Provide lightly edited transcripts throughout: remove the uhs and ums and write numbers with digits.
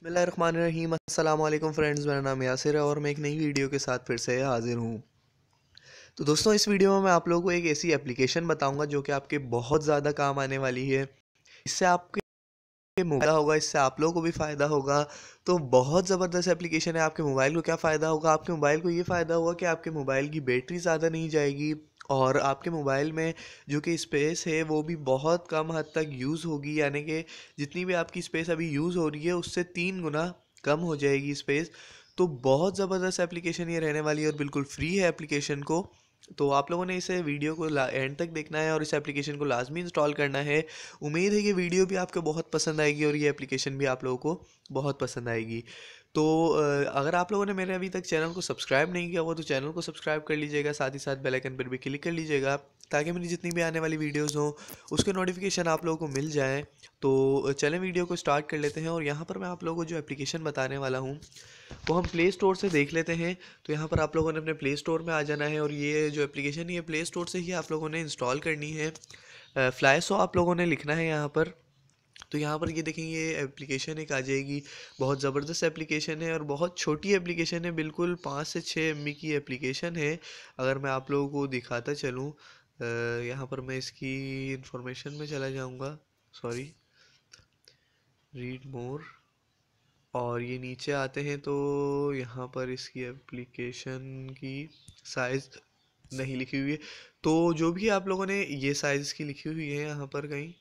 बिस्मिल्लाहिर्रहमानिर्रहीम। अस्सलाम वालेकुम फ्रेंड्स, मेरा नाम यासिर है और मैं एक नई वीडियो के साथ फिर से हाजिर हूँ। तो दोस्तों, इस वीडियो में मैं आप लोगों को एक ऐसी एप्लीकेशन बताऊंगा जो कि आपके बहुत ज़्यादा काम आने वाली है। इससे आपके मोबाइल होगा, इससे आप लोगों को भी फ़ायदा होगा। तो बहुत ज़बरदस्त एप्लीकेशन है। आपके मोबाइल को क्या फ़ायदा होगा? आपके मोबाइल को ये फ़ायदा होगा कि आपके मोबाइल की बैटरी ज़्यादा नहीं जाएगी और आपके मोबाइल में जो कि स्पेस है वो भी बहुत कम हद तक यूज़ होगी। यानी कि जितनी भी आपकी स्पेस अभी यूज़ हो रही है उससे 3 गुना कम हो जाएगी स्पेस। तो बहुत ज़बरदस्त एप्लीकेशन ये रहने वाली है और बिल्कुल फ्री है एप्लीकेशन को। तो आप लोगों ने इसे वीडियो को एंड तक देखना है और इस एप्लीकेशन को लाजमी इंस्टॉल करना है। उम्मीद है कि वीडियो भी आपको बहुत पसंद आएगी और ये एप्लीकेशन भी आप लोगों को बहुत पसंद आएगी। तो अगर आप लोगों ने मेरे अभी तक चैनल को सब्सक्राइब नहीं किया हुआ तो चैनल को सब्सक्राइब कर लीजिएगा, साथ ही साथ बेल आइकन पर भी क्लिक कर लीजिएगा ताकि मेरी जितनी भी आने वाली वीडियोस हों उसके नोटिफिकेशन आप लोगों को मिल जाएं। तो चलें वीडियो को स्टार्ट कर लेते हैं और यहाँ पर मैं आप लोगों को जो एप्लीकेशन बताने वाला हूँ वो हम प्ले स्टोर से देख लेते हैं। तो यहाँ पर आप लोगों ने अपने प्ले स्टोर में आ जाना है और ये जो एप्लीकेशन है ये प्ले स्टोर से ही आप लोगों ने इंस्टॉल करनी है। फ्लाई सो आप लोगों ने लिखना है यहाँ पर। तो यहाँ पर ये देखें, ये एप्लीकेशन एक आ जाएगी। बहुत ज़बरदस्त एप्लीकेशन है और बहुत छोटी एप्लीकेशन है, बिल्कुल 5 से 6 MB की एप्लीकेशन है। अगर मैं आप लोगों को दिखाता चलूँ, यहाँ पर मैं इसकी इंफॉर्मेशन में चला जाऊँगा। Sorry, read more. और ये नीचे आते हैं तो यहाँ पर इसकी एप्लीकेशन की साइज़ नहीं लिखी हुई है। तो जो भी आप लोगों ने ये साइज़ की लिखी हुई है यहाँ पर कहीं,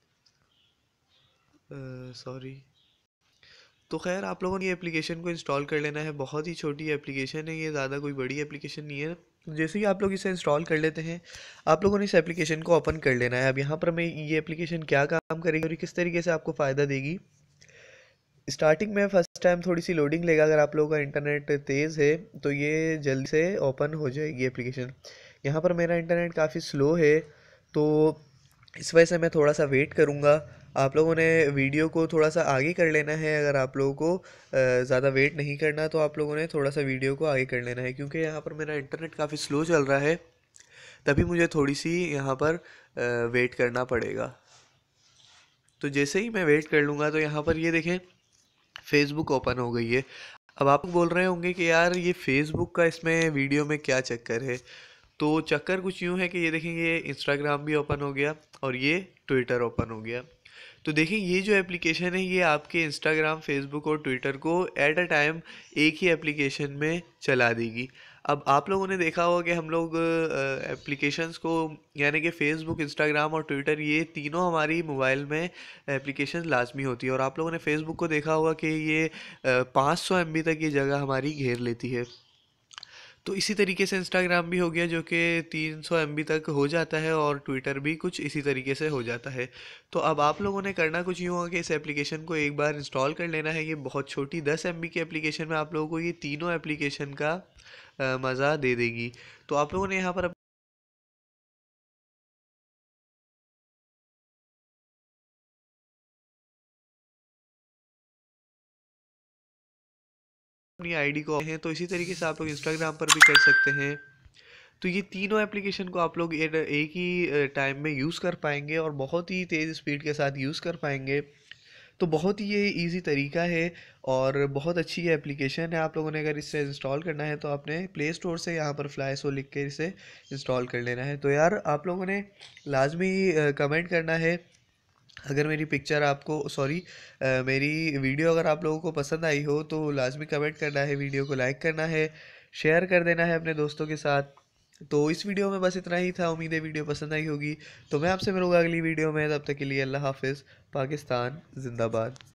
सॉरी। तो खैर आप लोगों ने ये एप्लीकेशन को इंस्टॉल कर लेना है। बहुत ही छोटी एप्लीकेशन है ये, ज़्यादा कोई बड़ी एप्लीकेशन नहीं है। जैसे ही आप लोग इसे इंस्टॉल कर लेते हैं आप लोगों ने इस एप्लीकेशन को ओपन कर लेना है। अब यहाँ पर मैं ये एप्लीकेशन क्या काम करेगी और ये किस तरीके से आपको फ़ायदा देगी। स्टार्टिंग में फर्स्ट टाइम थोड़ी सी लोडिंग लेगा। अगर आप लोगों का इंटरनेट तेज़ है तो ये जल्दी से ओपन हो जाएगी एप्लीकेशन। यहाँ पर मेरा इंटरनेट काफ़ी स्लो है तो इस वजह से मैं थोड़ा सा वेट करूँगा। आप लोगों ने वीडियो को थोड़ा सा आगे कर लेना है। अगर आप लोगों को ज़्यादा वेट नहीं करना तो आप लोगों ने थोड़ा सा वीडियो को आगे कर लेना है, क्योंकि यहाँ पर मेरा इंटरनेट काफ़ी स्लो चल रहा है, तभी मुझे थोड़ी सी यहाँ पर वेट करना पड़ेगा। तो जैसे ही मैं वेट कर लूँगा तो यहाँ पर ये देखें, फेसबुक ओपन हो गई है। अब आप बोल रहे होंगे कि यार ये फेसबुक का इसमें वीडियो में क्या चक्कर है। तो चक्कर कुछ यूँ है कि ये देखें, ये इंस्टाग्राम भी ओपन हो गया और ये ट्विटर ओपन हो गया। तो देखिए, ये जो एप्लीकेशन है ये आपके इंस्टाग्राम, फेसबुक और ट्विटर को एट अ टाइम एक ही एप्लीकेशन में चला देगी। अब आप लोगों ने देखा होगा कि हम लोग एप्लीकेशंस को, यानी कि फेसबुक, इंस्टाग्राम और ट्विटर, ये तीनों हमारी मोबाइल में एप्लीकेशन लाजमी होती है। और आप लोगों ने फेसबुक को देखा होगा कि ये 500 MB तक ये जगह हमारी घेर लेती है। तो इसी तरीके से इंस्टाग्राम भी हो गया जो कि 300 MB तक हो जाता है और ट्विटर भी कुछ इसी तरीके से हो जाता है। तो अब आप लोगों ने करना कुछ यूँ होगा कि इस एप्लीकेशन को एक बार इंस्टॉल कर लेना है। ये बहुत छोटी 10 MB की एप्लीकेशन में आप लोगों को ये तीनों एप्लीकेशन का मज़ा दे देगी। तो आप लोगों ने यहाँ पर अपनी आईडी को हैं, तो इसी तरीके से आप लोग इंस्टाग्राम पर भी कर सकते हैं। तो ये तीनों एप्लीकेशन को आप लोग एक ही टाइम में यूज़ कर पाएंगे और बहुत ही तेज़ स्पीड के साथ यूज़ कर पाएंगे। तो बहुत ही ये इजी तरीका है और बहुत अच्छी ये एप्लीकेशन है। आप लोगों ने अगर इसे इंस्टॉल करना है तो आपने प्ले स्टोर से यहाँ पर फ्लाई सो लिख के इसे इंस्टॉल कर लेना है। तो यार आप लोगों ने लाजमी कमेंट करना है अगर मेरी पिक्चर आपको, सॉरी, मेरी वीडियो अगर आप लोगों को पसंद आई हो तो लाजमी कमेंट करना है, वीडियो को लाइक करना है, शेयर कर देना है अपने दोस्तों के साथ। तो इस वीडियो में बस इतना ही था। उम्मीद है वीडियो पसंद आई होगी। तो मैं आपसे मिलूंगा अगली वीडियो में, तब तक के लिए अल्लाह हाफिज़। पाकिस्तान जिंदाबाद।